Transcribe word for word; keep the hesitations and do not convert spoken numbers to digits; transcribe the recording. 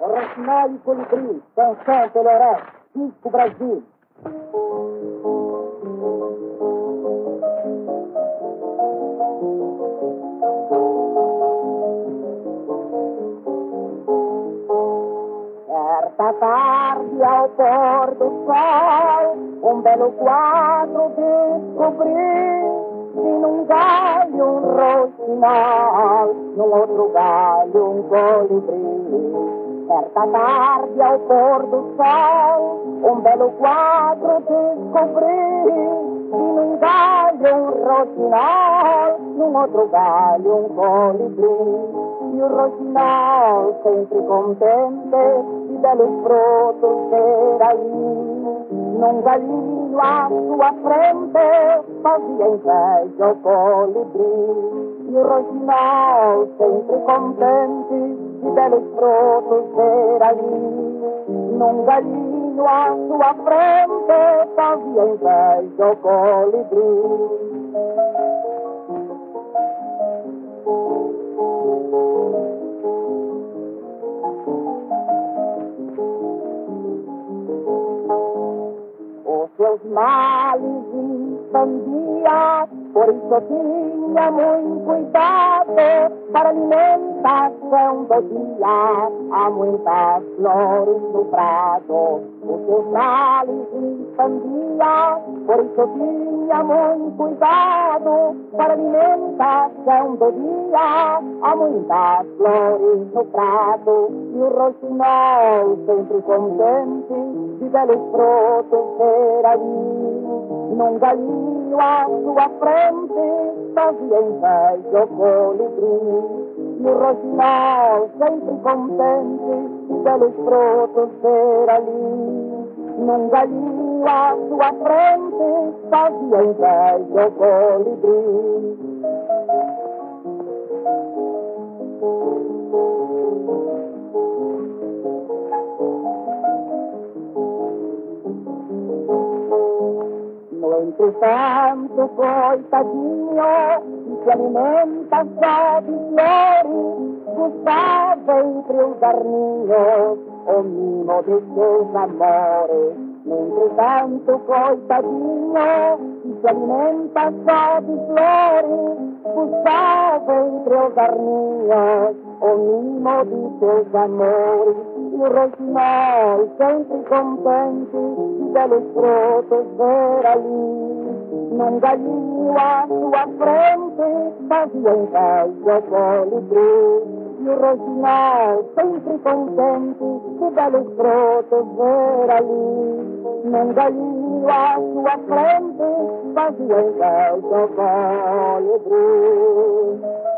ROUXINOL e COLIBRI, canção pelo Orestes, disco Brasil. Certa tarde ao pôr do sol, um belo quadro descobri. E num galho um rouxinol, num outro galho um colibri. Certa tarde ao pôr do sol, um belo quadro descobri. E num galho um rouxinol, num outro galho um colibri. E o rouxinol sempre contente de belos frutos ter ali. Num galinho à sua frente fazia inveja ao colibri. E o rouxinol sempre contente de belos frutos ter ali. Num galinho à sua frente fazia inveja ao colibri. Seus males expandia, por isso tinha muito cuidado para alimentação do dia. Há muitas flores no prado. Os seus males expandia, por isso tinha muito cuidado para alimentação do dia. Há muitas flores no prado. E o rouxinol sempre contente de belos frutos ter ali. Num galinho à sua frente fazia inveja ao colibri. E o rouxinol sempre contente de belos frutos ter ali. Num galinho à sua frente fazia inveja ao colibri. Entretanto, coitadinho, que se alimenta só de flores, buscava entre os arninhos o mimo de seus amores. Entretanto, coitadinho, que se alimenta só de flores, buscava entre os arninhos o mimo de seus amores. E o rouxinol sempre contente de belos frutos ver ali. Num galinho à sua frente fazia inveja ao colibri. E o rouxinol sempre contente de belos frutos ver ali. Num galinho à sua frente fazia inveja ao colibri.